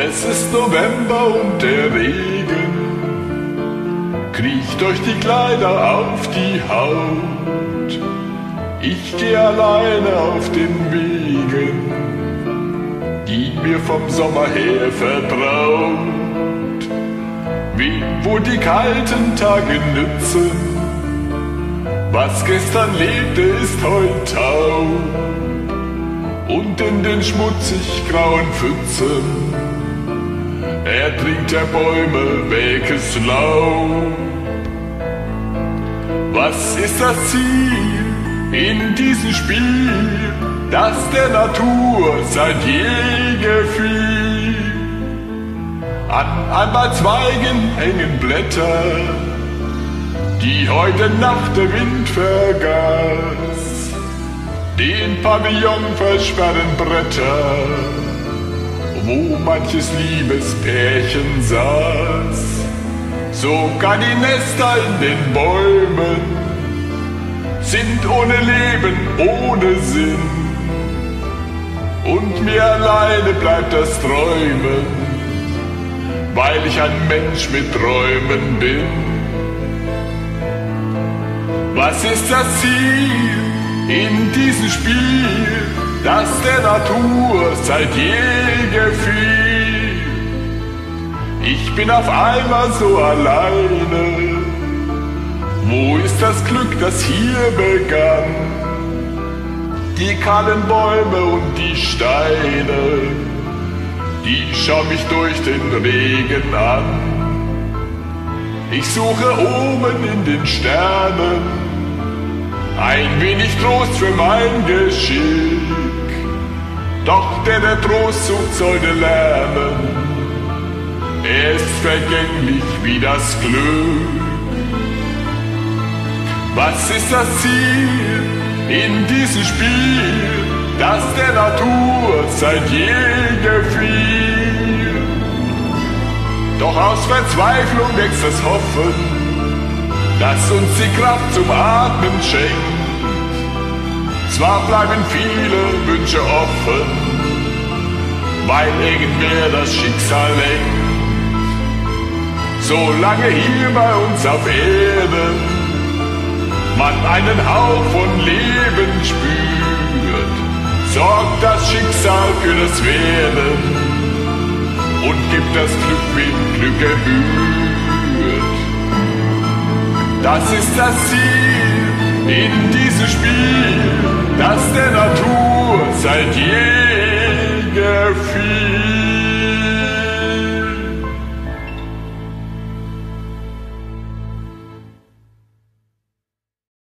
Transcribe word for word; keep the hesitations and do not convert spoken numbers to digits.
Es ist November und der Regen kriecht durch die Kleider auf die Haut. Ich geh alleine auf den Wegen, die mir vom Sommer her vertraut. Wem, wo die kalten Tage nützen, was gestern lebte, ist heut taub. Und in den schmutzig grauen Pfützen ertrinkt der Bäume welkes Laub. Was ist das Ziel in diesem Spiel, das der Natur seit je gefiel? An einmal Zweigen hängen Blätter, die heute Nacht der Wind vergaß. Den Pavillon versperren Bretter, wo manches Liebespärchen saß. Sogar die Nester in den Bäumen sind ohne Leben, ohne Sinn. Und mir alleine bleibt das Träumen, weil ich ein Mensch mit Träumen bin. Was ist das Ziel in diesem Spiel, das der Natur seit je gefiel? Ich bin auf einmal so alleine. Wo ist das Glück, das hier begann? Die kahlen Bäume und die Steine, die schauen mich durch den Regen an. Ich suche oben in den Sternen ein wenig Trost für mein Geschick. Doch der, der Trost sucht, sollte lernen, er ist vergänglich wie das Glück. Was ist das Ziel in diesem Spiel, das der Natur seit je gefiel? Doch aus Verzweiflung wächst das Hoffen, das uns die Kraft zum Atmen schenkt. Zwar bleiben viele Wünsche offen, weil irgendwer das Schicksal lenkt. Solange hier bei uns auf Erden man einen Hauch von Leben spürt, sorgt das Schicksal für das Werden und gibt das Glück, wem Glück gebührt. Das ist das Ziel in diesem Spiel, das der Natur seit je gefiel.